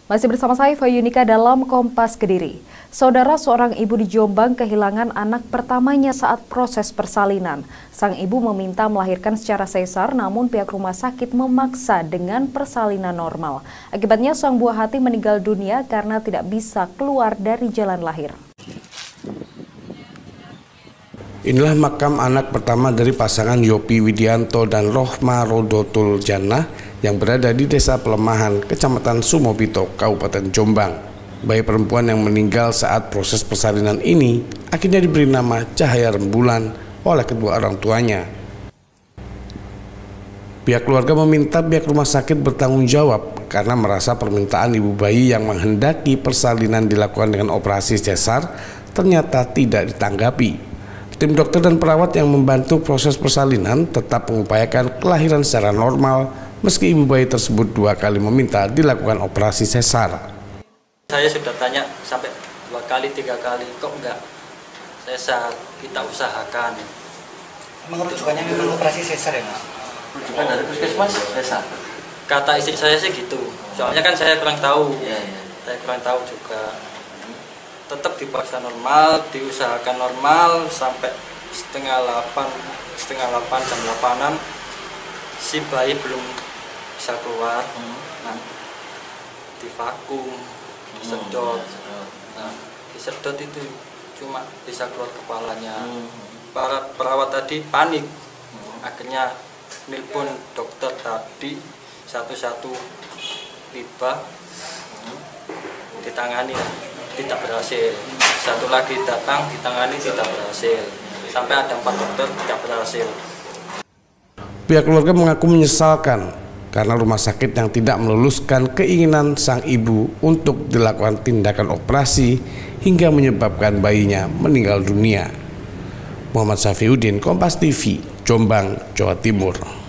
Masih bersama saya, Fayunika, dalam Kompas Kediri. Saudara, seorang ibu di Jombang kehilangan anak pertamanya saat proses persalinan. Sang ibu meminta melahirkan secara sesar, namun pihak rumah sakit memaksa dengan persalinan normal. Akibatnya sang buah hati meninggal dunia karena tidak bisa keluar dari jalan lahir. Inilah makam anak pertama dari pasangan Yopi Widianto dan Rohma Rodotul Jannah yang berada di Desa Pelemahan, Kecamatan Sumobito, Kabupaten Jombang. Bayi perempuan yang meninggal saat proses persalinan ini akhirnya diberi nama Cahaya Rembulan oleh kedua orang tuanya. Pihak keluarga meminta pihak rumah sakit bertanggung jawab karena merasa permintaan ibu bayi yang menghendaki persalinan dilakukan dengan operasi sesar ternyata tidak ditanggapi. Tim dokter dan perawat yang membantu proses persalinan tetap mengupayakan kelahiran secara normal meski ibu bayi tersebut 2 kali meminta dilakukan operasi sesar. Saya sudah tanya sampai 2 kali, 3 kali, kok enggak sesar, kita usahakan. Emang rujukannya memang operasi sesar ya, Mas? Rujukan dari puskesmas sesar? Kata istri saya sih gitu, soalnya kan saya kurang tahu, saya kurang tahu juga. Tetap dipaksa normal, diusahakan normal sampai setengah 8 jam 8-an si bayi belum bisa keluar. Nah, divakum, disedot. Nah, disedot itu cuma bisa keluar kepalanya. Para perawat tadi panik, akhirnya nelpon dokter tadi satu-satu tiba ditangani. Tidak berhasil, satu lagi datang ditangani tidak berhasil, sampai ada 4 dokter tidak berhasil. Pihak keluarga mengaku menyesalkan karena rumah sakit yang tidak meluluskan keinginan sang ibu untuk dilakukan tindakan operasi hingga menyebabkan bayinya meninggal dunia. Muhammad Safiuddin, Kompas TV, Jombang, Jawa Timur.